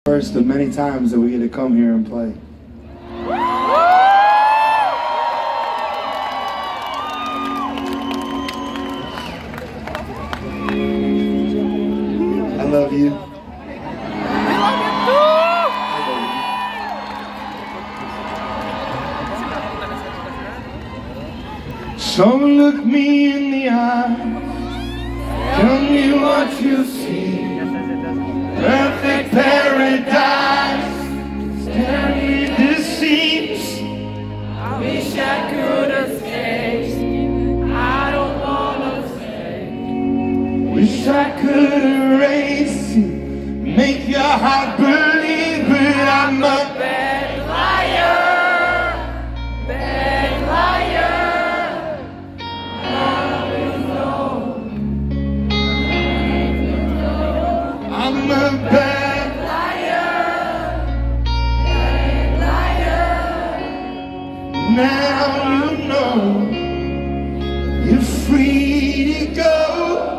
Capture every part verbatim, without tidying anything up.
First of many times that we get to come here and play. I love you. So look me in the eye, tell me what you see. Perfect paradise, staring deceives. I wish I could escape. I don't wanna stay. Wish I could erase you, make your heart believe, but I'm a bad liar, bad liar. Now you know. I'm a bad liar, bad liar. Now you know you're free to go.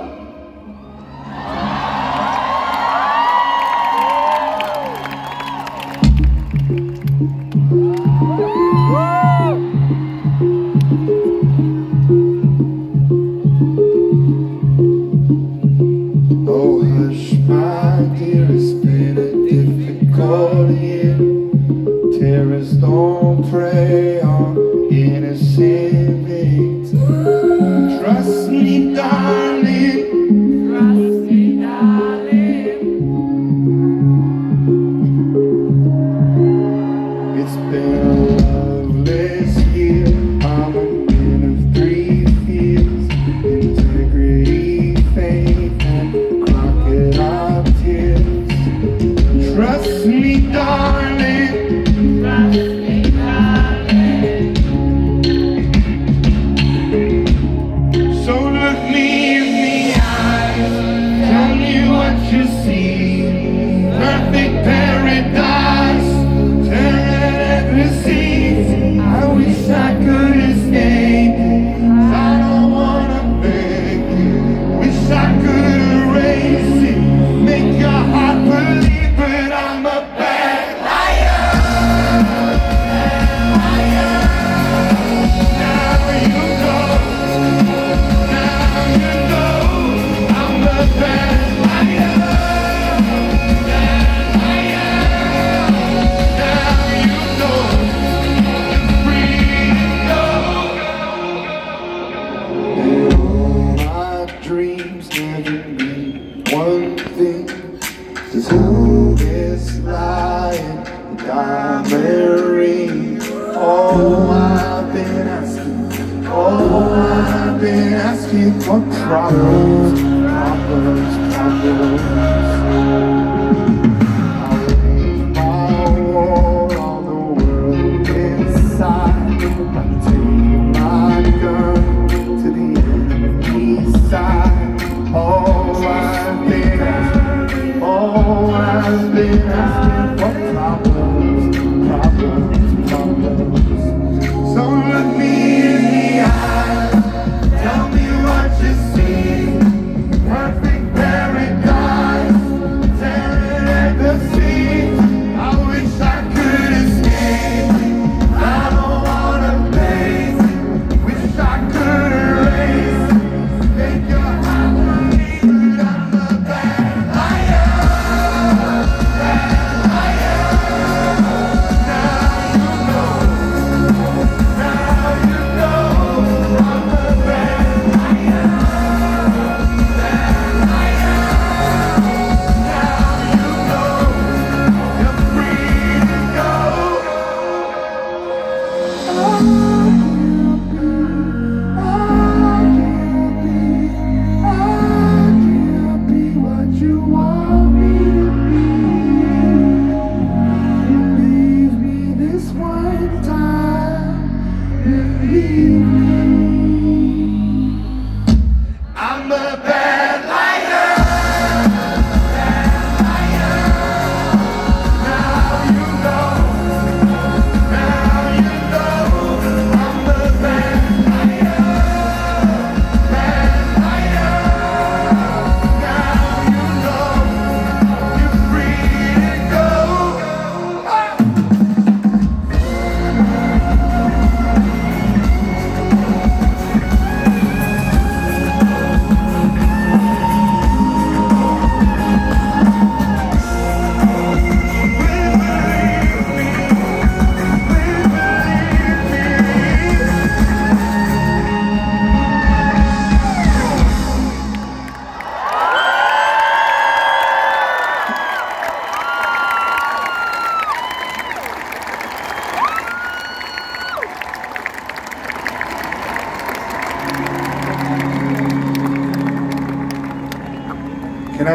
Oh hush my dear, it's been a difficult year. Terrorists don't prey on innocent victims. Trust me darling, Trust me, darling. it's been a loveless year. I'm a man of three fears: integrity, faith, and crocodile tears. Trust me darling, Trust me, darling. so look me in the eyes, tell me what you see. Perfect paradise, tearing at the seams. I wish I could escape, 'cause I don't wanna beg you. Wish I could erase it, make your heart believe, but I'm a bad liar. Now you know, now you know, I'm a bad liar. Bad liar. Now you know, you're free to go. And all my dreams never mean one thing. Just who is lying, the diamond ring. Oh, I've been asking, oh, I've been asking for problems, problems, problems. I raise my wall, all the world inside. I take my gun to the enemy's side. Oh, I've been asking, oh, I've been asking for problems, problems, problems. So look me in the eye, tell me what you see. Perfect paradise, tearing at the seams. I wish I could escape, I don't wanna face it. Wish I could erase, make your heart believe, but I'm a bad liar, bad liar.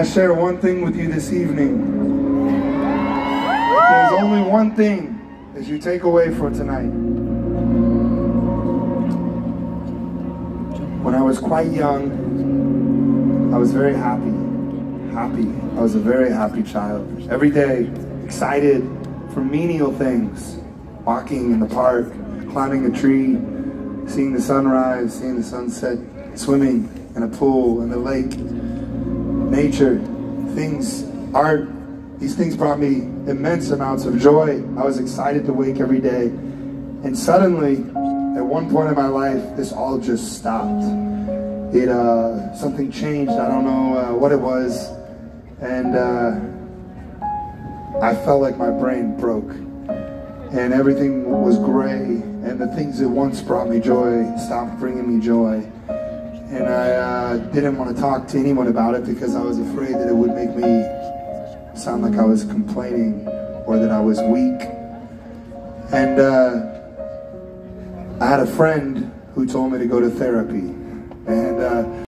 I share one thing with you this evening? There's only one thing that you take away for tonight. When I was quite young, I was very happy. Happy. I was a very happy child. Every day, excited for menial things. Walking in the park, climbing a tree, seeing the sunrise, seeing the sunset, swimming in a pool, in the lake. Nature, things, art, these things brought me immense amounts of joy. I was excited to wake every day. And suddenly, at one point in my life, this all just stopped. It, uh, something changed. I don't know uh, what it was. And uh, I felt like my brain broke. And everything was gray. And the things that once brought me joy stopped bringing me joy. And I uh, didn't want to talk to anyone about it because I was afraid that it would make me sound like I was complaining or that I was weak. And uh, I had a friend who told me to go to therapy. And uh,